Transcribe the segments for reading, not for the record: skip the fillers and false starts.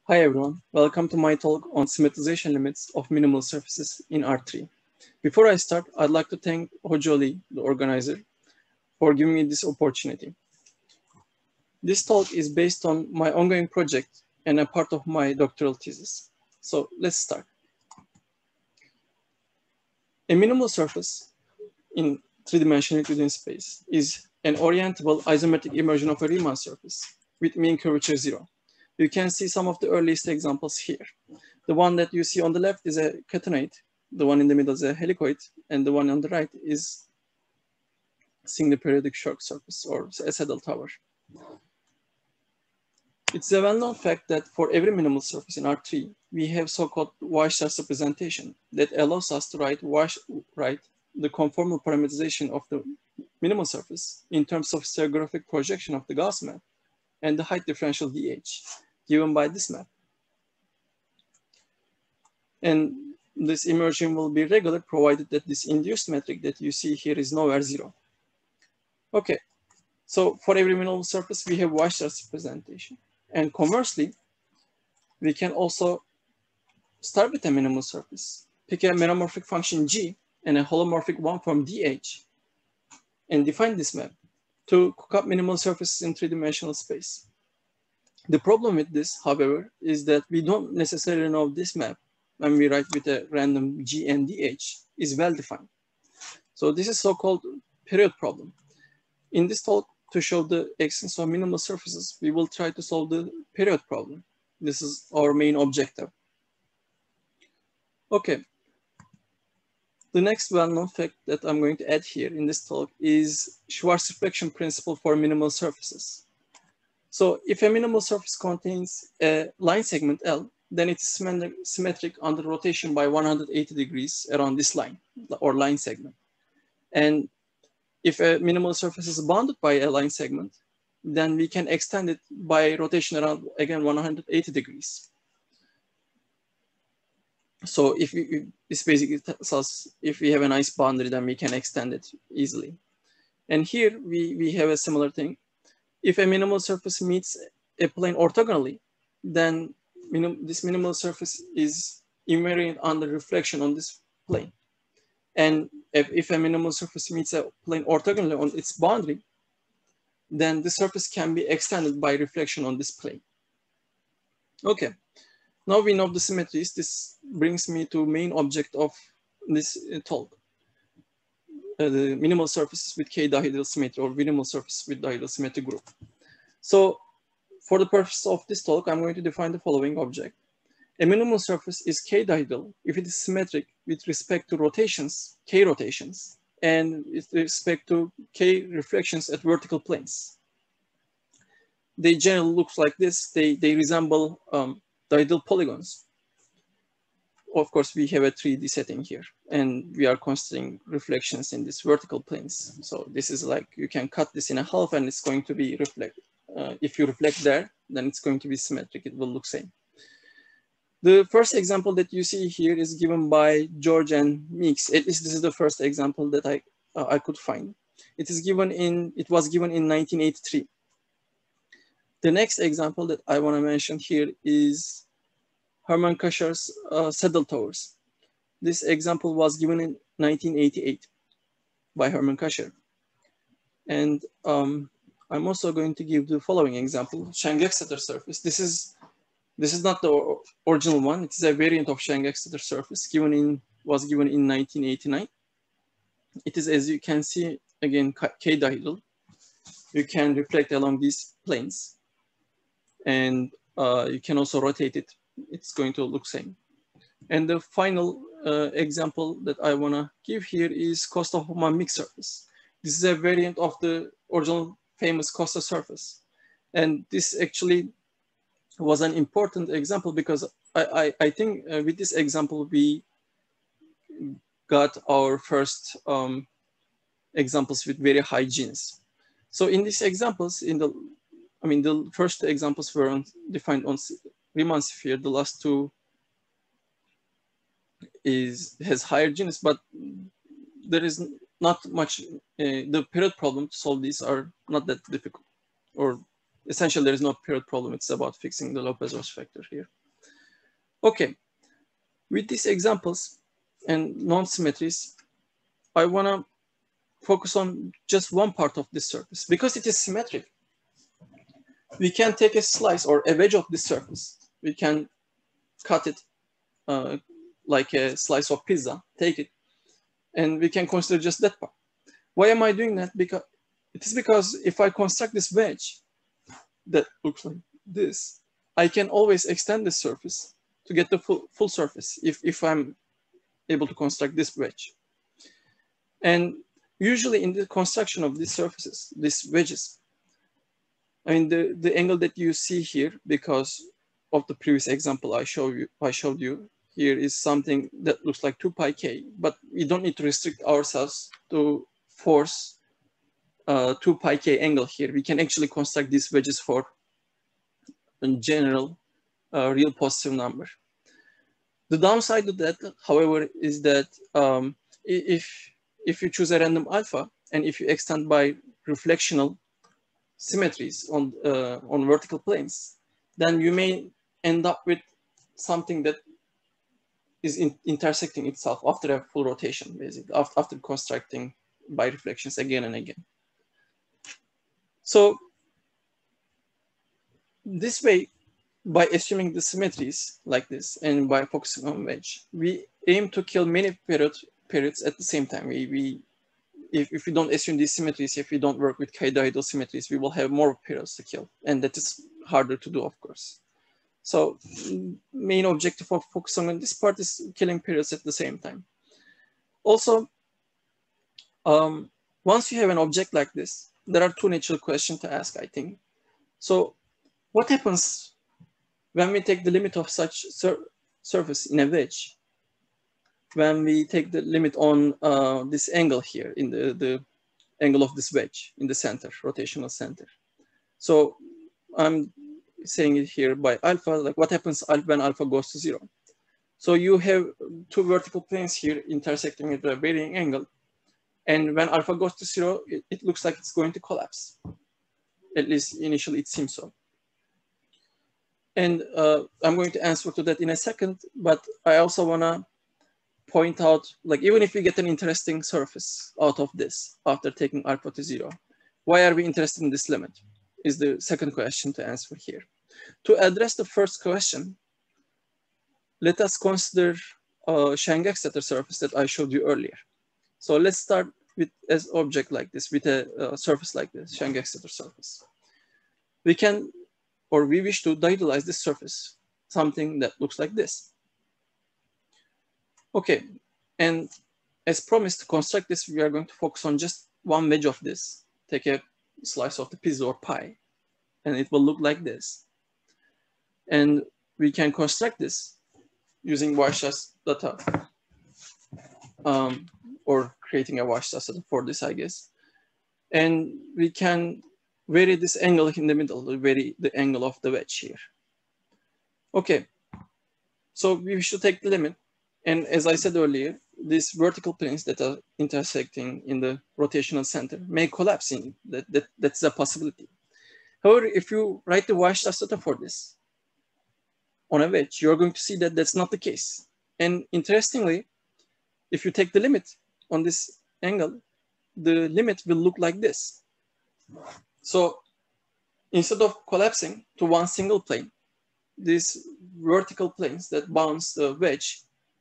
Hi everyone, welcome to my talk on symmetrization limits of minimal surfaces in R3. Before I start, I'd like to thank Hoca Ali, the organizer, for giving me this opportunity. This talk is based on my ongoing project and a part of my doctoral thesis. So let's start. A minimal surface in three-dimensional Euclidean space is an orientable isometric immersion of a Riemann surface with mean curvature 0. You can see some of the earliest examples here. The one that you see on the left is a catenoid, the one in the middle is a helicoid, and the one on the right is single periodic Shirk surface or a saddle tower. It's a well-known fact that for every minimal surface in R3, we have so-called Weierstrass representation that allows us to write the conformal parameterization of the minimal surface in terms of stereographic projection of the Gauss map and the height differential dH given by this map. And this immersion will be regular provided that this induced metric that you see here is nowhere 0. Okay, so for every minimal surface, we have Weierstrass representation. And conversely, we can also start with a minimal surface, pick a meromorphic function G and a holomorphic one from DH, and define this map to cook up minimal surfaces in three-dimensional space. The problem with this, however, is that we don't necessarily know this map when we write with a random G and DH is well defined. So this is so-called period problem. In this talk, to show the existence of minimal surfaces, we will try to solve the period problem. This is our main objective. Okay. The next well-known fact that I'm going to add here in this talk is Schwarz reflection principle for minimal surfaces. So if a minimal surface contains a line segment L, then it is symmetric under rotation by 180 degrees around this line or line segment. And if a minimal surface is bounded by a line segment, then we can extend it by rotation around, again, 180 degrees. So this basically tells us if we have a nice boundary, then we can extend it easily. And here we have a similar thing. If a minimal surface meets a plane orthogonally, then this minimal surface is invariant under reflection on this plane. And if a minimal surface meets a plane orthogonally on its boundary, then the surface can be extended by reflection on this plane. Okay, now we know the symmetries. This brings me to main object of this talk. The minimal surfaces with k-dihedral symmetry or minimal surface with dihedral symmetry group. So for the purpose of this talk, I'm going to define the following object. A minimal surface is k-dihedral if it is symmetric with respect to rotations, k rotations, and with respect to k reflections at vertical planes. They generally look like this. They resemble dihedral polygons. Of course, we have a 3D setting here, and we are considering reflections in these vertical planes. So this is like, you can cut this in a half and it's going to be reflected. If you reflect there, then it's going to be symmetric. It will look same. The first example that you see here is given by George and Meeks. At least this is the first example that I could find. It was given in 1983. The next example that I want to mention here is Hermann Kascher's saddle towers. This example was given in 1988 by Hermann Kascher. And I'm also going to give the following example, Schenck-Exeter surface. This is not the original one. It is a variant of Schenck-Exeter surface was given in 1989. It is, as you can see, again, k-dihedral. You can reflect along these planes. And you can also rotate it. It's going to look same. And the final example that I want to give here is Costa-Hoffmann mixed surface. This is a variant of the original famous Costa surface. And this actually was an important example because I think with this example, we got our first examples with very high genes. So in these examples, the first examples were defined on Riemann sphere. The last two has higher genus, but there is not much. The period problem to solve these are not that difficult, or essentially there is no period problem. It's about fixing the Lopez-Ross factor here. Okay, with these examples and non-symmetries, I wanna focus on just one part of this surface. Because it is symmetric, we can take a slice or a wedge of this surface. We can cut it like a slice of pizza, take it, and we can consider just that part. Why am I doing that? Because it is because if I construct this wedge that looks like this, I can always extend this surface to get the full surface if I'm able to construct this wedge. And usually in the construction of these surfaces, these wedges, I mean, the angle that you see here, because of the previous example I showed you here, is something that looks like 2 pi k, but we don't need to restrict ourselves to force 2 pi k angle here. We can actually construct these wedges for a general real positive number. The downside of that, however, is that if you choose a random alpha and if you extend by reflectional symmetries on vertical planes, then you may end up with something that is intersecting itself after a full rotation, basically, after constructing by reflections again and again. So this way, by assuming the symmetries like this and by focusing on wedge, we aim to kill many periods at the same time. If we don't assume these symmetries, if we don't work with chiroidal symmetries, we will have more periods to kill, and that is harder to do, of course. So main objective of focusing on this part is killing periods at the same time. Also, once you have an object like this, there are two natural questions to ask, I think. So what happens when we take the limit of such surface in a wedge? When we take the limit on this angle here, in the angle of this wedge in the center, rotational center. So I'm saying it here by alpha, like what happens when alpha goes to 0? So you have two vertical planes here intersecting at a varying angle. And when alpha goes to 0, it looks like it's going to collapse. At least initially it seems so. And I'm going to answer to that in a second, but I also wanna point out, like, even if we get an interesting surface out of this after taking alpha to 0, why are we interested in this limit? Is the second question to answer here. To address the first question, let us consider a Chang-Exeter surface that I showed you earlier. So let's start with an object like this, with a surface like this, Chang-Exeter surface. We can, or we wish to diagonalize this surface, something that looks like this. Okay, and as promised, to construct this, we are going to focus on just one wedge of this. Take a slice of the pizza or pie, and it will look like this. And we can construct this using Weierstrass data, or creating a Weierstrass data for this, I guess. And we can vary this angle in the middle, vary the angle of the wedge here. Okay, so we should take the limit. And as I said earlier, these vertical planes that are intersecting in the rotational center may collapse in, that's a possibility. However, if you write the Weierstrass data for this on a wedge, you're going to see that that's not the case. And interestingly, if you take the limit on this angle, the limit will look like this. So instead of collapsing to one single plane, these vertical planes that bounce the wedge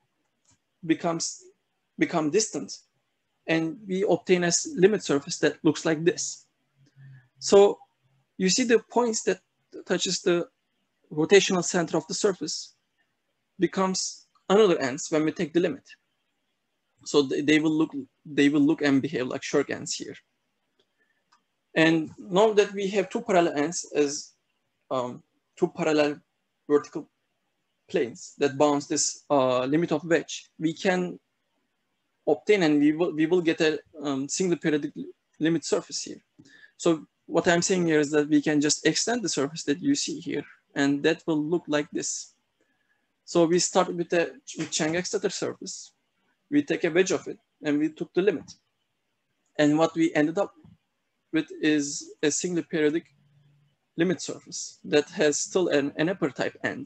become distant, and we obtain a limit surface that looks like this. So you see the points that touches the rotational center of the surface becomes another ends when we take the limit. So they will look and behave like Shirk ends here. And now that we have two parallel ends as two parallel vertical planes that bounce this limit of wedge, we can obtain, and we will get a single periodic limit surface here. So what I'm saying here is that we can just extend the surface that you see here, and that will look like this. So we start with a Chang-Exeter surface. We take a wedge of it, and we took the limit. And what we ended up with is a single periodic limit surface that has still an upper type end.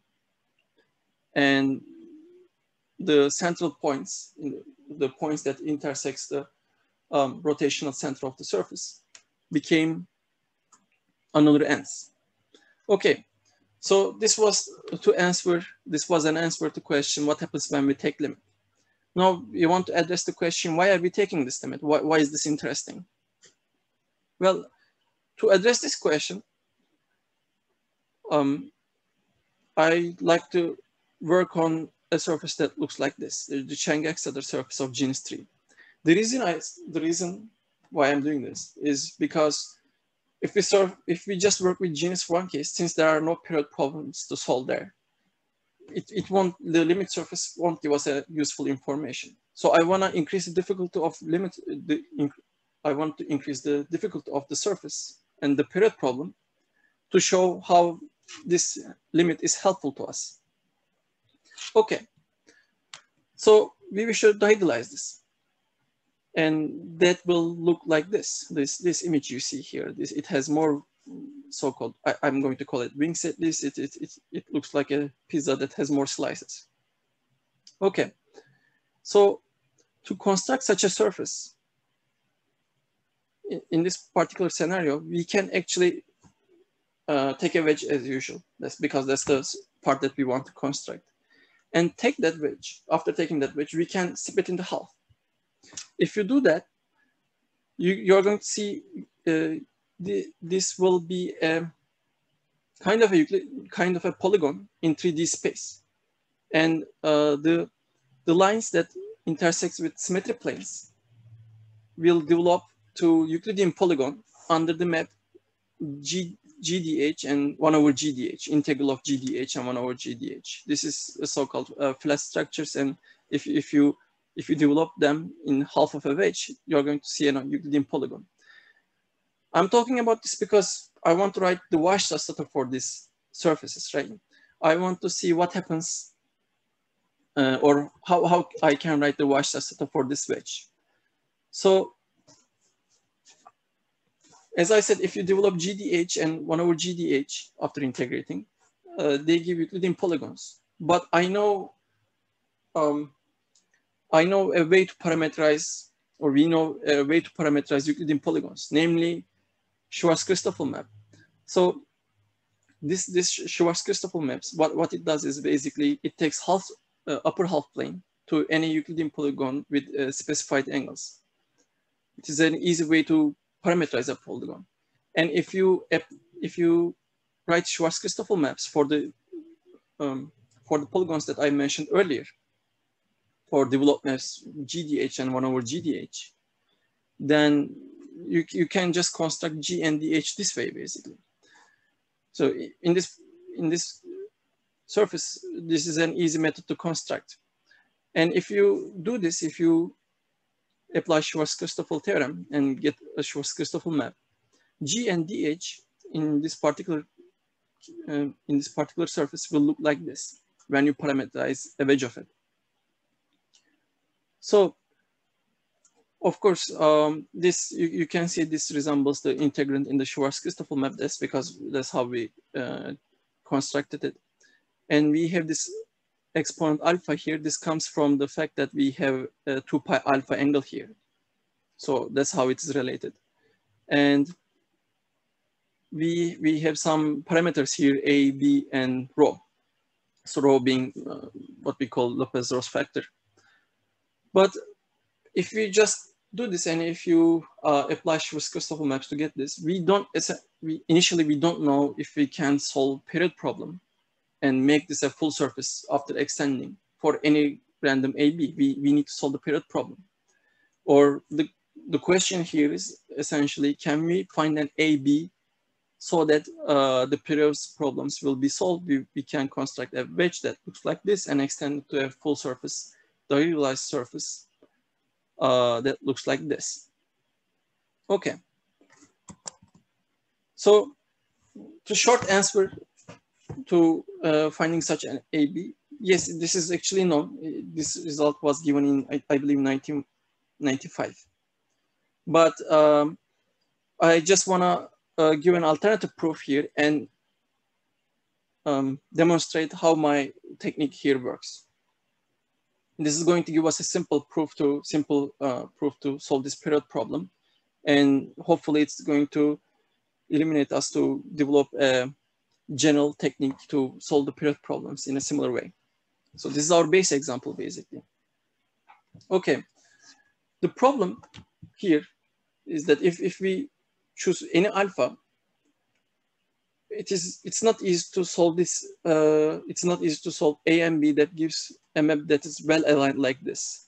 And the central points, the points that intersects the rotational center of the surface, became another ends. Okay, so this was an answer to question what happens when we take limit. Now you want to address the question, why are we taking this limit? Why is this interesting? Well, to address this question, I like to work on a surface that looks like this, the Chang-Exeter surface of genus 3. The reason why I'm doing this is because if we just work with genus 1 case, since there are no period problems to solve there, the limit surface won't give us a useful information. So I want to increase the difficulty of I want to increase the difficulty of the surface and the period problem to show how this limit is helpful to us. Okay, so we should diagonalize this. And that will look like this. This image you see here, it has more so-called, I'm going to call it wings at least. It looks like a pizza that has more slices. Okay, so to construct such a surface, in this particular scenario, we can actually take a wedge as usual. That's because that's the part that we want to construct. And take that wedge. After taking that wedge, we can split it into half. If you do that, you're going to see this will be a kind of a polygon in 3D space, and the lines that intersect with symmetry planes will develop to Euclidean polygon under the map GDH and 1 over GDH, integral of GDH and 1 over GDH. This is a so-called flat structures, and if you develop them in half of a wedge, you're going to see an Euclidean polygon. I'm talking about this because I want to write the Weierstrass for these surfaces, right? I want to see what happens or how I can write the Weierstrass for this wedge. So, as I said, if you develop GDH and 1 over GDH after integrating, they give Euclidean polygons. But I know a way to parameterize, or we know a way to parameterize Euclidean polygons, namely Schwarz-Christoffel map. So this Schwarz-Christoffel maps, what it does is basically it takes upper half plane to any Euclidean polygon with specified angles. It is an easy way to parameterize a polygon. And if you write Schwarz-Christoffel maps for the polygons that I mentioned earlier, for developed maps GDH and 1 over GDH, then you can just construct G and DH this way, basically. So in this surface, this is an easy method to construct. And if you do this, if you apply Schwarz-Christoffel theorem and get a Schwarz-Christoffel map, G and DH in this particular surface will look like this when you parameterize a wedge of it. So, of course, this you can see this resembles the integrand in the Schwarz-Christoffel map. That's because that's how we constructed it. And we have this exponent alpha here. This comes from the fact that we have a 2 pi alpha angle here. So that's how it is related. And we have some parameters here, A, B, and rho. So rho being what we call Lopez-Ross factor. But if we just do this, and if you apply Schwarz-Christoffel maps to get this, initially we don't know if we can solve period problem and make this a full surface after extending for any random AB. We need to solve the period problem. Or the question here is essentially, can we find an AB so that the period problems will be solved? We can construct a wedge that looks like this and extend it to a full surface, diagonalized surface that looks like this. Okay. So the short answer to finding such an AB, yes, this is actually known. This result was given in, I believe, 1995. But I just want to give an alternative proof here and demonstrate how my technique here works. This is going to give us a simple proof to solve this period problem, and hopefully it's going to eliminate us to develop a general technique to solve the period problems in a similar way. So this is our base example, basically. Okay, the problem here is that if we choose any alpha, it's not easy to solve this. It's not easy to solve A and B that gives a map that is well aligned like this.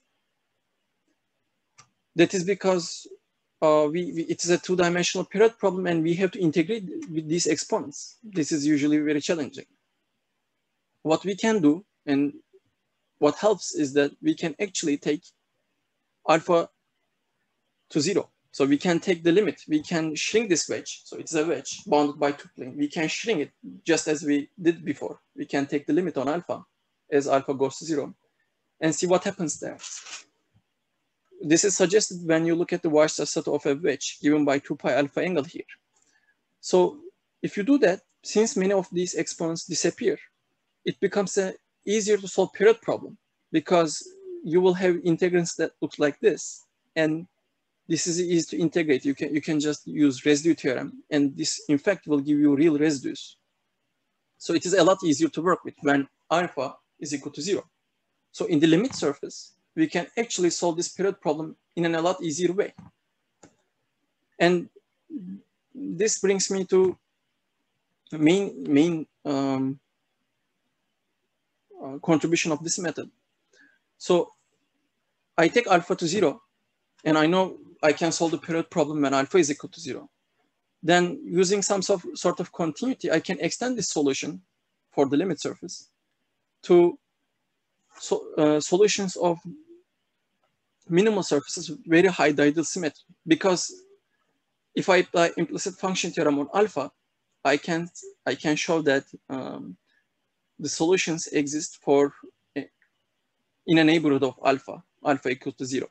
That is because it is a two-dimensional period problem, and we have to integrate with these exponents. This is usually very challenging. What we can do, and what helps, is that we can actually take alpha to 0. So we can take the limit. We can shrink this wedge. So it's a wedge bounded by two planes. We can shrink it just as we did before. We can take the limit on alpha as alpha goes to 0 and see what happens there. This is suggested when you look at the Weierstrass set of a wedge given by 2 pi alpha angle here. So if you do that, since many of these exponents disappear, it becomes easier to solve period problem, because you will have integrants that look like this, and this is easy to integrate. You can just use residue theorem, and this in fact will give you real residues. So it is a lot easier to work with when alpha is equal to 0. So in the limit surface, we can actually solve this period problem in a lot easier way. And this brings me to the main contribution of this method. So I take alpha to 0, and I know I can solve the period problem when alpha is equal to 0. Then using some sort of continuity, I can extend this solution for the limit surface to solutions of minimal surfaces with very high diagonal symmetry. Because if I apply implicit function theorem on alpha, I can show that the solutions exist for in a neighborhood of alpha equal to 0.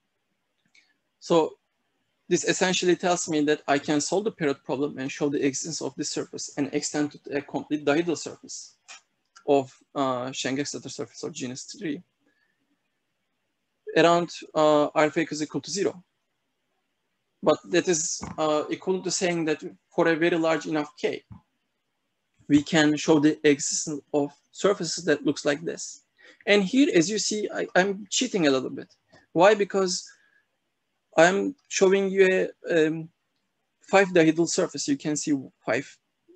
So this essentially tells me that I can solve the period problem and show the existence of this surface and extend to a complete diagonal surface of Schenck-Exeter surface of genus 3 around alpha is equal to 0. But that is equivalent to saying that for a very large enough K, we can show the existence of surfaces that looks like this. And here, as you see, I'm cheating a little bit. Why? Because I'm showing you a 5 dihedral surface. You can see 5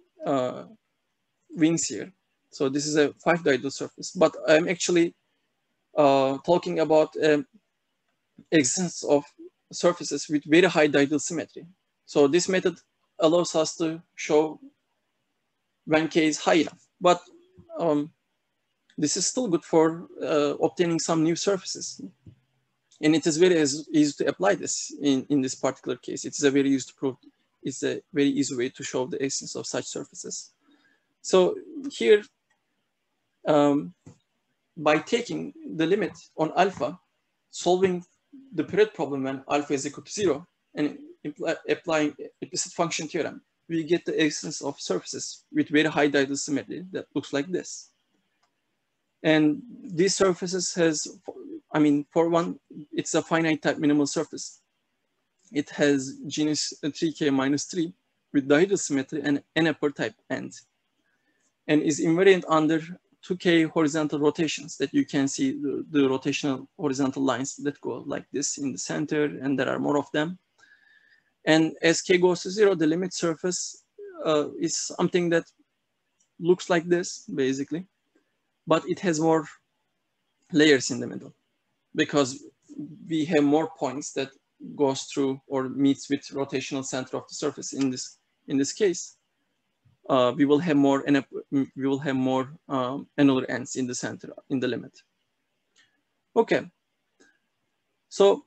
wings here. So this is a 5 dihedral surface, but I'm actually talking about existence of surfaces with very high dihedral symmetry. So this method allows us to show when K is high enough, but this is still good for obtaining some new surfaces. And it is very easy to apply this in this particular case. It's a very easy to prove. It's a very easy way to show the existence of such surfaces. So here, by taking the limit on alpha, solving the period problem when alpha is equal to 0, and applying implicit function theorem, we get the existence of surfaces with very high diagonal symmetry that looks like this. And these surfaces has, I mean, for one, it's a finite type minimal surface. It has genus 3K minus 3 with dihedral symmetry and n upper type end, and is invariant under 2K horizontal rotations that you can see the rotational horizontal lines that go like this in the center, and there are more of them. And as K goes to 0, the limit surface is something that looks like this, basically, but it has more layers in the middle because we have more points that goes through or meets with rotational center of the surface. In this case, we will have more annular ends in the center in the limit. Okay, so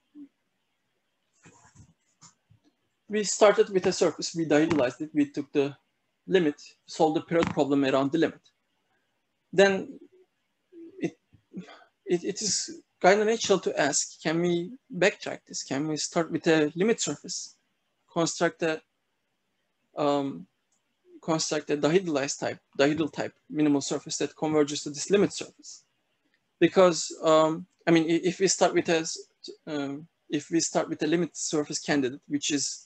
we started with a surface, we diagonalized it, we took the limit, solved the period problem around the limit. Then it is kind of natural to ask, can we backtrack this? Can we start with a limit surface, construct a construct a dihedral type minimal surface that converges to this limit surface. Because I mean, if we start with a limit surface candidate, which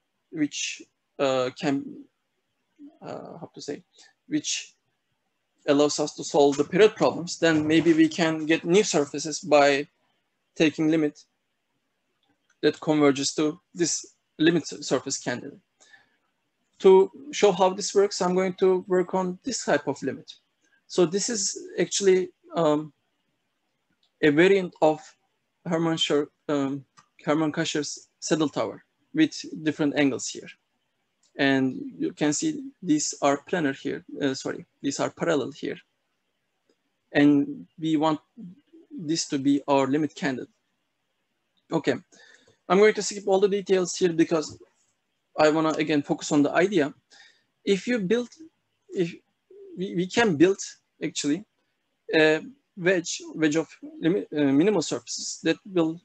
allows us to solve the period problems, then maybe we can get new surfaces by taking limit that converges to this limit surface candidate. To show how this works, I'm going to work on this type of limit. So this is actually a variant of Hermann Kasher's saddle tower with different angles here. And you can see these are planar here, these are parallel here. And we want this to be our limit candidate. Okay, I'm going to skip all the details here because I want to again focus on the idea. If we can build actually a wedge of minimal surfaces that will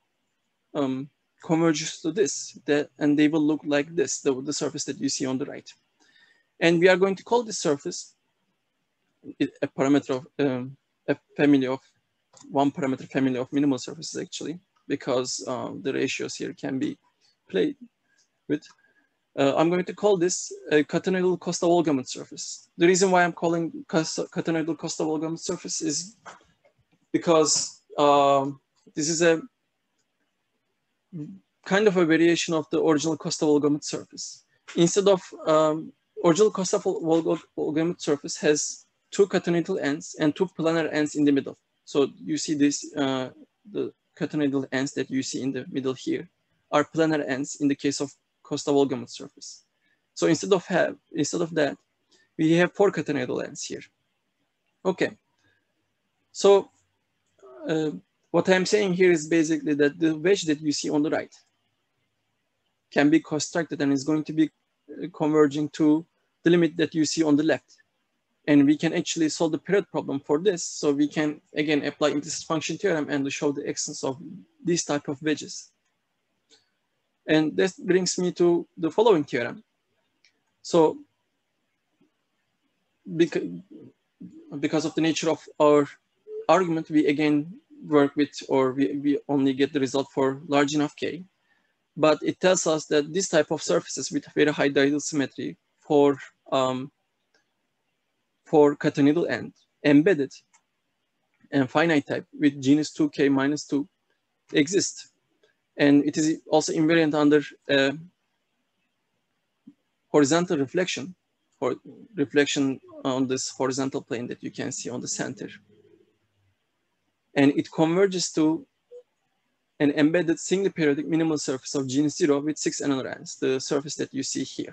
converge to this, and they will look like this, the surface that you see on the right. And we are going to call this surface a parameter of a family of one parameter family of minimal surfaces actually, because the ratios here can be played with. I'm going to call this a cotanoidal Kosta-Volgamut surface. The reason why I'm calling cotanoidal Kosta-Volgamut surface is because this is a kind of a variation of the original Kosta-Volgamut surface. Instead of original Kosta-Volgamut surface has two cotanoidal ends and two planar ends in the middle. So you see this, the cotanoidal ends that you see in the middle here are planar ends in the case of Kosta-Volgamut surface. So instead of that, we have four cotanoidal ends here. Okay. So what I'm saying here is basically that the wedge that you see on the right can be constructed and is going to be converging to the limit that you see on the left. And we can actually solve the period problem for this. So we can again apply implicit function theorem and show the existence of these type of wedges. And this brings me to the following theorem. So because of the nature of our argument, we again work with, or we only get the result for large enough K. But it tells us that this type of surfaces with very high dihedral symmetry for cotanoidal end, embedded and finite type with genus 2K minus 2 exist. And it is also invariant under horizontal reflection, or reflection on this horizontal plane that you can see on the center. And it converges to an embedded single periodic minimal surface of genus 0 with 6 annular ends, the surface that you see here.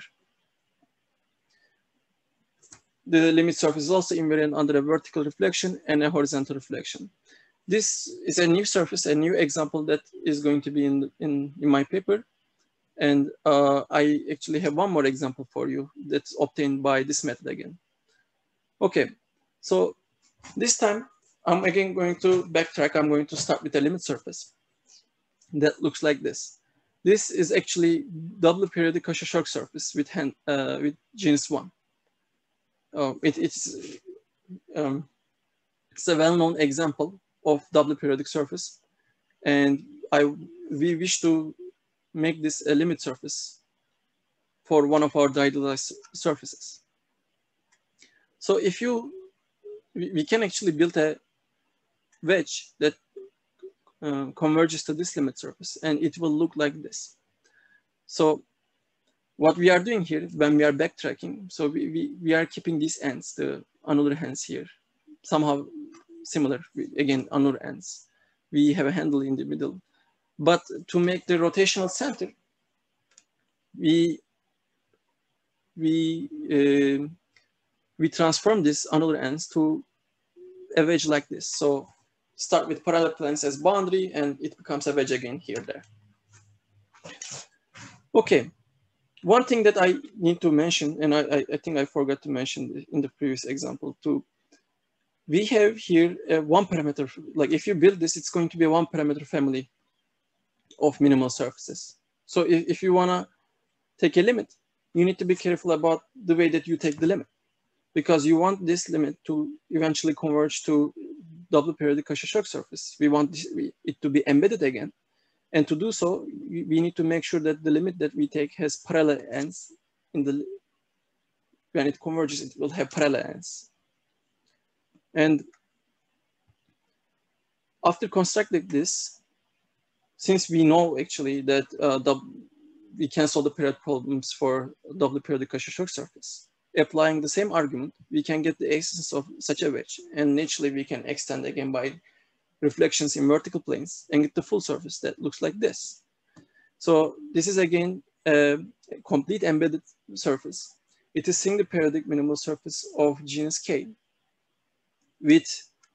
The limit surface is also invariant under a vertical reflection and a horizontal reflection. This is a new surface, a new example that is going to be in my paper. And I actually have one more example for you that's obtained by this method again. Okay, so this time I'm again going to backtrack. I'm going to start with a limit surface that looks like this. This is actually double periodic Cauchy-Shork surface with genus 1. It's a well-known example of double periodic surface, and we wish to make this a limit surface for one of our dihedralized surfaces. So if we can actually build a wedge that converges to this limit surface, and it will look like this. So what we are doing here when we are backtracking, so we are keeping these ends, the annular ends here, somehow similar, again, annular ends. We have a handle in the middle. But to make the rotational center, we transform these annular ends to a wedge like this. So start with parallel planes as boundary, and it becomes a wedge again here, there. Okay. One thing that I need to mention, and I think I forgot to mention in the previous example too, we have here a one parameter, like if you build this, it's going to be a one parameter family of minimal surfaces. So if you wanna take a limit, you need to be careful about the way that you take the limit, because you want this limit to eventually converge to double periodic Cauchy-Shirk surface. We want it to be embedded again. And to do so, we need to make sure that the limit that we take has parallel ends. When it converges, it will have parallel ends. And after constructing this, since we know actually that we can solve the period problems for double periodic Cauchy-Shirk surface, applying the same argument, we can get the existence of such a wedge, and naturally we can extend again by reflections in vertical planes and get the full surface that looks like this. So this is again a complete embedded surface. It is single periodic minimal surface of genus K with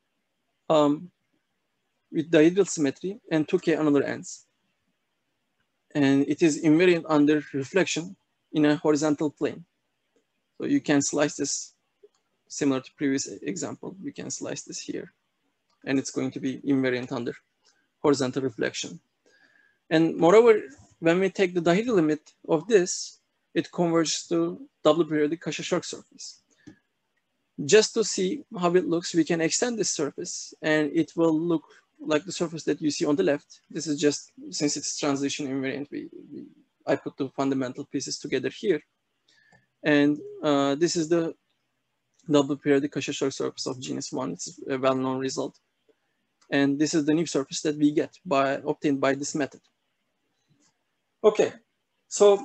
dihedral symmetry and 2K annular ends. And it is invariant under reflection in a horizontal plane. So you can slice this similar to previous example. We can slice this here, and it's going to be invariant under horizontal reflection. And moreover, when we take the dihedral limit of this, it converges to double periodic Cauchy-Shirk surface. Just to see how it looks, we can extend this surface, and it will look like the surface that you see on the left. This is just, since it's transition invariant, I put the fundamental pieces together here. And this is the double periodic Cauchy-Shirk surface of genus 1. It's a well-known result. And this is the new surface that we get obtained by this method. Okay, so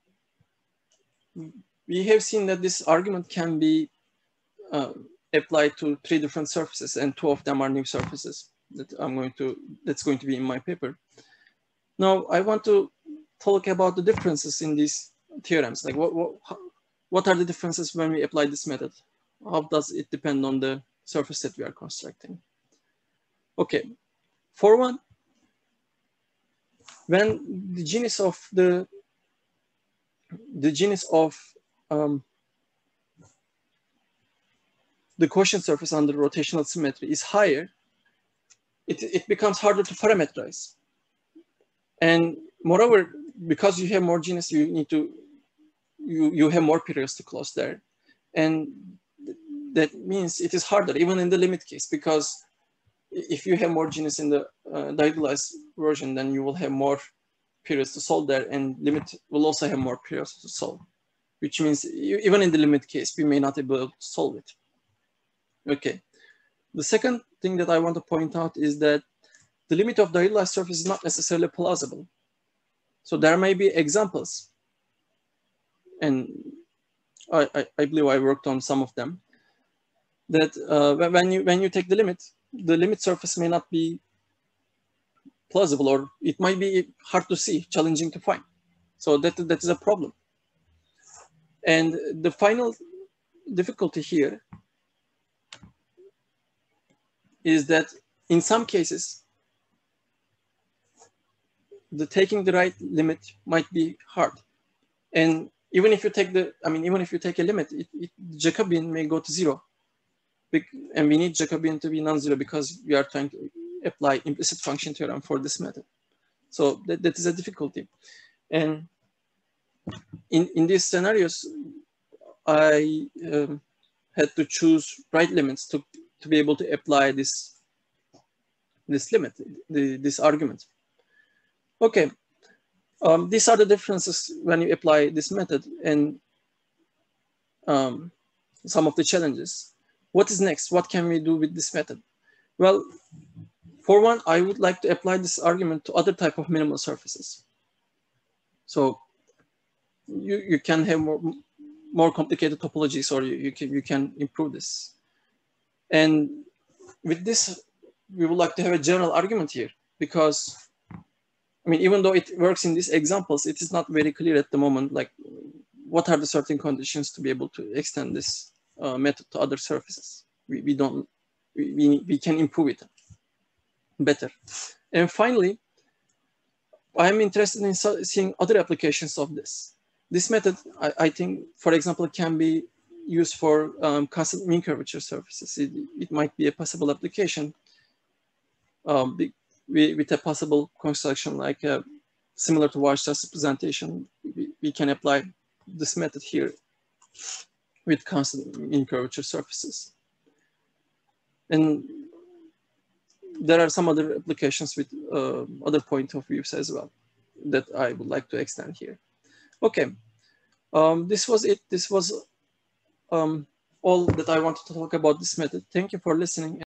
we have seen that this argument can be applied to 3 different surfaces, and 2 of them are new surfaces that's going to be in my paper. Now I want to talk about the differences in these theorems. Like what are the differences when we apply this method? How does it depend on the surface that we are constructing? Okay, for one, when the genus of the quotient surface under rotational symmetry is higher, it becomes harder to parameterize. And moreover, because you have more genus, you need to you have more periods to close there, and that means it is harder even in the limit case, because if you have more genus in the dihedralized version, then you will have more periods to solve there, and limit will also have more periods to solve, which means even in the limit case, we may not be able to solve it. Okay. The second thing that I want to point out is that the limit of dihedralized surface is not necessarily plausible. So there may be examples, and I believe I worked on some of them, that when you take the limit surface may not be plausible, or it might be hard to see, challenging to find. So that is a problem. And the final difficulty here is that in some cases, taking the right limit might be hard. And even if you take a limit, Jacobian may go to 0. And we need Jacobian to be non-zero because we are trying to apply implicit function theorem for this method. So that is a difficulty. And in these scenarios, I had to choose right limits to be able to apply this limit, this argument. Okay, these are the differences when you apply this method, and some of the challenges. What is next? What can we do with this method? Well, for one, I would like to apply this argument to other type of minimal surfaces. So you can have more complicated topologies, or you can improve this. And with this, we would like to have a general argument here, because I mean, even though it works in these examples, it is not very clear at the moment, like what are the certain conditions to be able to extend this method to other surfaces. We can improve it better. And finally, I'm interested in seeing other applications of this. This method, I think, for example, can be used for constant mean curvature surfaces. It might be a possible application with a possible construction like similar to Weierstrass representation. We can apply this method here with constant mean curvature surfaces. And there are some other applications with other point of views as well that I would like to extend here. Okay, this was it. This was all that I wanted to talk about this method. Thank you for listening.